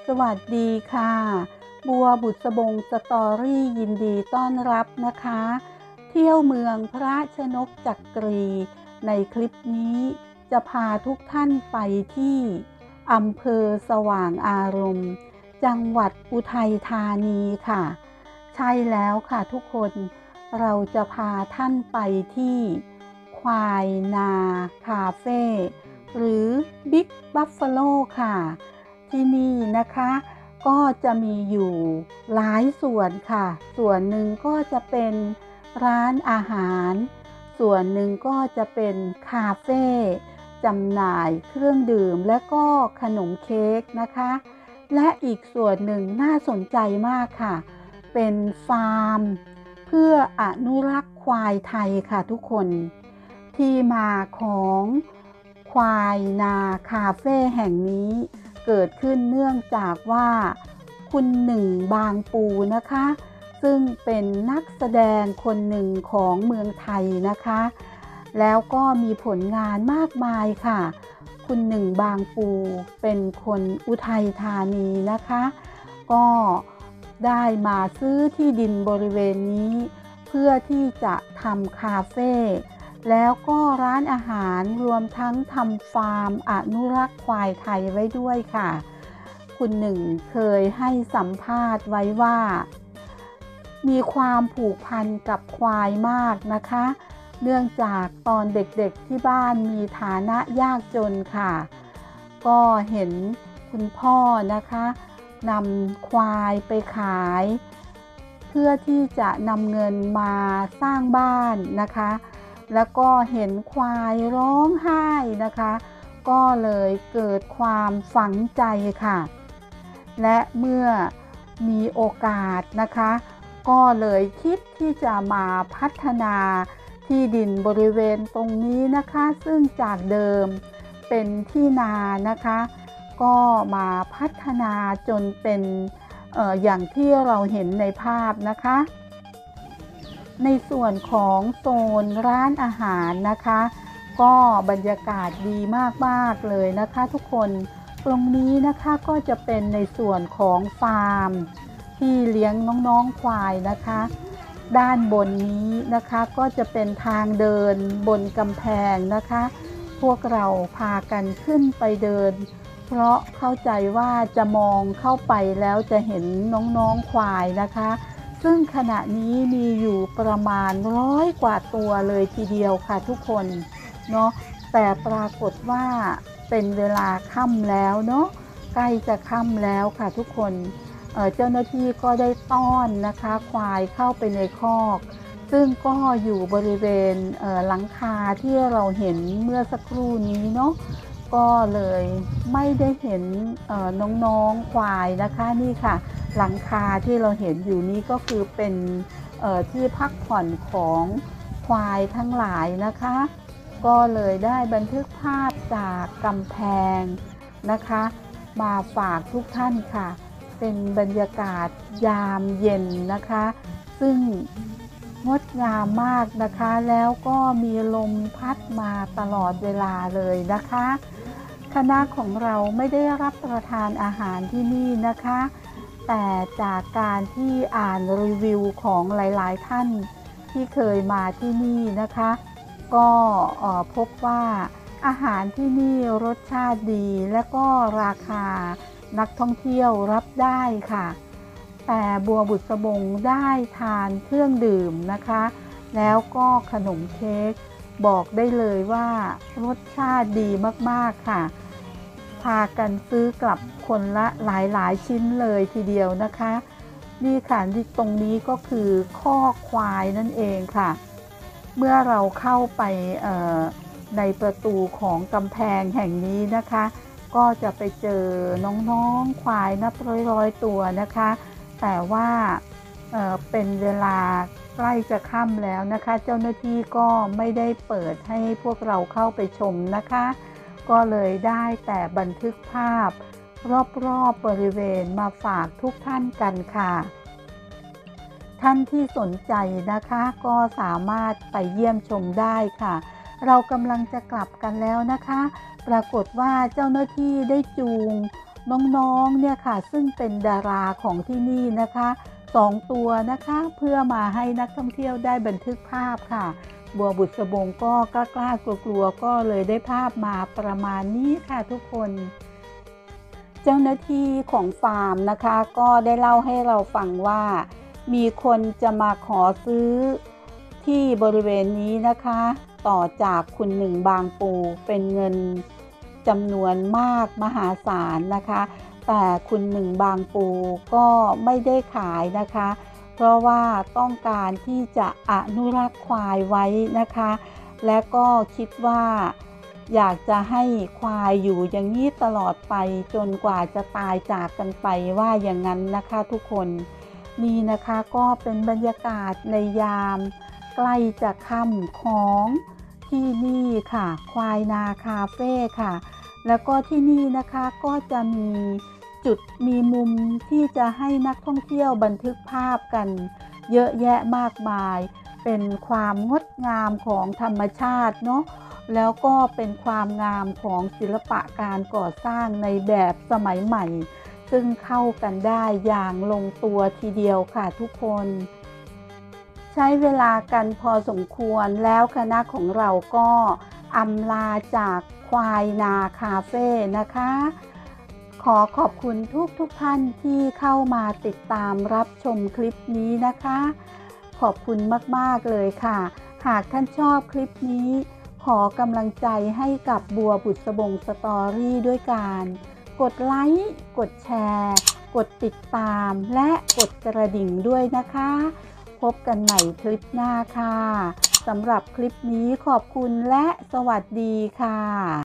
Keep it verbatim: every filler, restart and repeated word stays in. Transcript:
สวัสดีค่ะบัวบุษบงสตอรี่ยินดีต้อนรับนะคะเที่ยวเมืองพระชนกจักรีในคลิปนี้จะพาทุกท่านไปที่อำเภอสว่างอารมณ์จังหวัดอุทัยธานีค่ะใช่แล้วค่ะทุกคนเราจะพาท่านไปที่ควายนาคาเฟ่หรือบิ๊กบัฟฟาโลค่ะที่นี่นะคะก็จะมีอยู่หลายส่วนค่ะส่วนหนึ่งก็จะเป็นร้านอาหารส่วนหนึ่งก็จะเป็นคาเฟ่จำหน่ายเครื่องดื่มและก็ขนมเค้กนะคะและอีกส่วนหนึ่งน่าสนใจมากค่ะเป็นฟาร์มเพื่ออนุรักษ์ควายไทยค่ะทุกคนที่มาของควายนาคาเฟ่แห่งนี้เกิดขึ้นเนื่องจากว่าคุณหนึ่งบางปูนะคะซึ่งเป็นนักแสดงคนหนึ่งของเมืองไทยนะคะแล้วก็มีผลงานมากมายค่ะคุณหนึ่งบางปูเป็นคนอุทัยธานีนะคะก็ได้มาซื้อที่ดินบริเวณนี้เพื่อที่จะทำคาเฟ่แล้วก็ร้านอาหารรวมทั้งทำฟาร์มอนุรักษ์ควายไทยไว้ด้วยค่ะคุณหนึ่งเคยให้สัมภาษณ์ไว้ว่ามีความผูกพันกับควายมากนะคะเนื่องจากตอนเด็กๆที่บ้านมีฐานะยากจนค่ะก็เห็นคุณพ่อนะคะนำควายไปขายเพื่อที่จะนำเงินมาสร้างบ้านนะคะแล้วก็เห็นควายร้องไห้นะคะก็เลยเกิดความฝังใจค่ะและเมื่อมีโอกาสนะคะก็เลยคิดที่จะมาพัฒนาที่ดินบริเวณตรงนี้นะคะซึ่งจากเดิมเป็นที่นานะคะก็มาพัฒนาจนเป็นเอ่ออย่างที่เราเห็นในภาพนะคะในส่วนของโซนร้านอาหารนะคะก็บรรยากาศดีมากๆเลยนะคะทุกคนตรงนี้นะคะก็จะเป็นในส่วนของฟาร์มที่เลี้ยงน้องๆควายนะคะด้านบนนี้นะคะก็จะเป็นทางเดินบนกำแพงนะคะพวกเราพากันขึ้นไปเดินเพราะเข้าใจว่าจะมองเข้าไปแล้วจะเห็นน้องๆควายนะคะซึ่งขณะนี้มีอยู่ประมาณร้อยกว่าตัวเลยทีเดียวค่ะทุกคนเนาะแต่ปรากฏว่าเป็นเวลาค่ำแล้วเนาะใกล้จะค่ำแล้วค่ะทุกคนเอ่อเจ้าหน้าที่ก็ได้ต้อนนะคะควายเข้าไปในคอกซึ่งก็อยู่บริเวณเอ่อหลังคาที่เราเห็นเมื่อสักครู่นี้เนาะก็เลยไม่ได้เห็นเอ่อน้องๆควายนะคะนี่ค่ะหลังคาที่เราเห็นอยู่นี้ก็คือเป็นเอ่อที่พักผ่อนของควายทั้งหลายนะคะก็เลยได้บันทึกภาพจากกำแพงนะคะมาฝากทุกท่านค่ะเป็นบรรยากาศยามเย็นนะคะซึ่งงดงามมากนะคะแล้วก็มีลมพัดมาตลอดเวลาเลยนะคะคณะของเราไม่ได้รับประทานอาหารที่นี่นะคะแต่จากการที่อ่านรีวิวของหลายๆท่านที่เคยมาที่นี่นะคะก็พบว่าอาหารที่นี่รสชาติดีและก็ราคานักท่องเที่ยวรับได้ค่ะแต่บัวบุษบงได้ทานเครื่องดื่มนะคะแล้วก็ขนมเค้กบอกได้เลยว่ารสชาติดีมากๆค่ะพากันซื้อกลับคนละหลายๆชิ้นเลยทีเดียวนะคะนี่ค่ะตรงนี้ก็คือคอกควายนั่นเองค่ะเมื่อเราเข้าไปในประตูของกำแพงแห่งนี้นะคะก็จะไปเจอน้องๆควายนับร้อยๆตัวนะคะแต่ว่า เอ่อ เป็นเวลาใกล้จะค่ำแล้วนะคะเจ้าหน้าที่ก็ไม่ได้เปิดให้พวกเราเข้าไปชมนะคะก็เลยได้แต่บันทึกภาพรอบๆบริเวณมาฝากทุกท่านกันค่ะท่านที่สนใจนะคะก็สามารถไปเยี่ยมชมได้ค่ะเรากำลังจะกลับกันแล้วนะคะปรากฏว่าเจ้าหน้าที่ได้จูงน้องๆเนี่ยค่ะซึ่งเป็นดาราของที่นี่นะคะสองตัวนะคะเพื่อมาให้นักท่องเที่ยวได้บันทึกภาพค่ะบัวบุษบงก็กล้าๆกลัวๆก็เลยได้ภาพมาประมาณนี้ค่ะทุกคนเจ้าหน้าที่ของฟาร์มนะคะก็ได้เล่าให้เราฟังว่ามีคนจะมาขอซื้อที่บริเวณนี้นะคะต่อจากคุณหนึ่งบางปูเป็นเงินจำนวนมากมหาศาลนะคะแต่คุณหนึ่งบางปูก็ไม่ได้ขายนะคะเพราะว่าต้องการที่จะอนุรักษ์ควายไว้นะคะและก็คิดว่าอยากจะให้ควายอยู่อย่างนี้ตลอดไปจนกว่าจะตายจากกันไปว่าอย่างนั้นนะคะทุกคนนี่นะคะก็เป็นบรรยากาศในยามใกล้จะค่ำของที่นี่ค่ะควายนาคาเฟ่ค่ะแล้วก็ที่นี่นะคะก็จะมีจุดมีมุมที่จะให้นักท่องเที่ยวบันทึกภาพกันเยอะแยะมากมายเป็นความงดงามของธรรมชาติเนาะแล้วก็เป็นความงามของศิลปะการก่อสร้างในแบบสมัยใหม่ซึ่งเข้ากันได้อย่างลงตัวทีเดียวค่ะทุกคนใช้เวลากันพอสมควรแล้วคณะของเราก็อำลาจากควายนาคาเฟ่นะคะขอขอบคุณทุกทุกท่านที่เข้ามาติดตามรับชมคลิปนี้นะคะขอบคุณมากๆเลยค่ะหากท่านชอบคลิปนี้ขอกำลังใจให้กับบัวบุษบงสตอรี่ด้วยการกดไลค์กดแชร์กดติดตามและกดกระดิ่งด้วยนะคะพบกันใหม่คลิปหน้าค่ะสำหรับคลิปนี้ขอบคุณและสวัสดีค่ะ